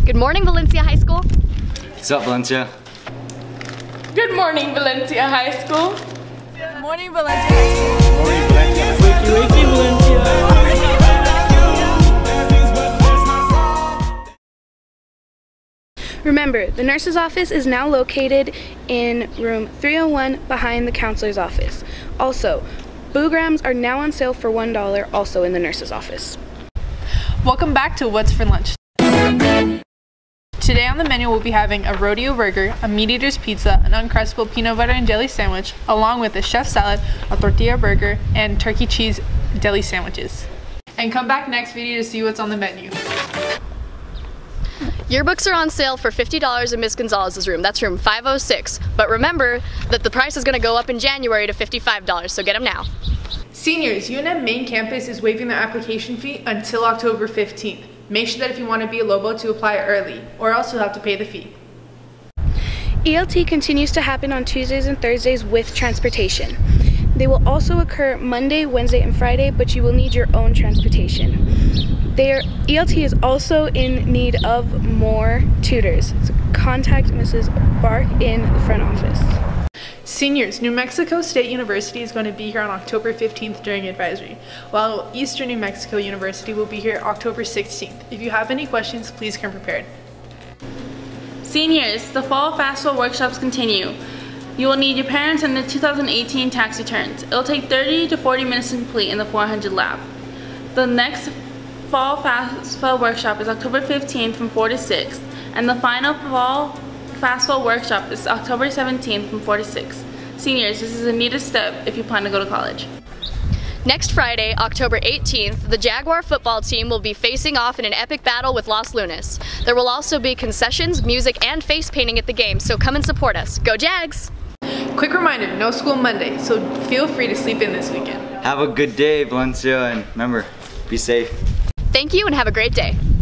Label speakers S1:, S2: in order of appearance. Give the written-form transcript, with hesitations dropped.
S1: Good morning, Valencia High School.
S2: What's up, Valencia?
S3: Good morning, Valencia High School.
S4: Good morning, Valencia High School.
S2: Good morning, Valencia.
S5: Wakey, wakey, Valencia.
S6: Remember, the nurse's office is now located in room 301 behind the counselor's office. Also, Boograms are now on sale for $1, also in the nurse's office.
S3: Welcome back to What's for Lunch. Today on the menu we'll be having a rodeo burger, a meat eater's pizza, an uncrustable peanut butter and jelly sandwich, along with a chef salad, a tortilla burger, and turkey cheese deli sandwiches. And come back next video to see what's on the menu.
S1: Yearbooks are on sale for $50 in Miss Gonzalez's room. That's room 506. But remember that the price is going to go up in January to $55, so get them now.
S3: Seniors, UNM main campus is waiving their application fee until October 15th. Make sure that if you want to be a Lobo to apply early, or else you'll have to pay the fee.
S6: ELT continues to happen on Tuesdays and Thursdays with transportation. They will also occur Monday, Wednesday, and Friday, but you will need your own transportation. ELT is also in need of more tutors, so contact Mrs. Bark in the front office.
S3: Seniors, New Mexico State University is going to be here on October 15th during advisory, while Eastern New Mexico University will be here October 16th. If you have any questions, please come prepared.
S4: Seniors, the fall FAFSA workshops continue. You will need your parents and the 2018 tax returns. It'll take 30 to 40 minutes to complete in the 400 lab. The next fall FAFSA workshop is October 15th from 4 to 6, and the final fall FAFSA workshop is October 17th from 4 to 6. Seniors, this is a needed step if you plan to go to college.
S1: Next Friday, October 18th, the Jaguar football team will be facing off in an epic battle with Los Lunas. There will also be concessions, music, and face painting at the game, so come and support us. Go Jags!
S3: Quick reminder, no school Monday, so feel free to sleep in this weekend.
S2: Have a good day, Valencia, and remember, be safe.
S1: Thank you and have a great day.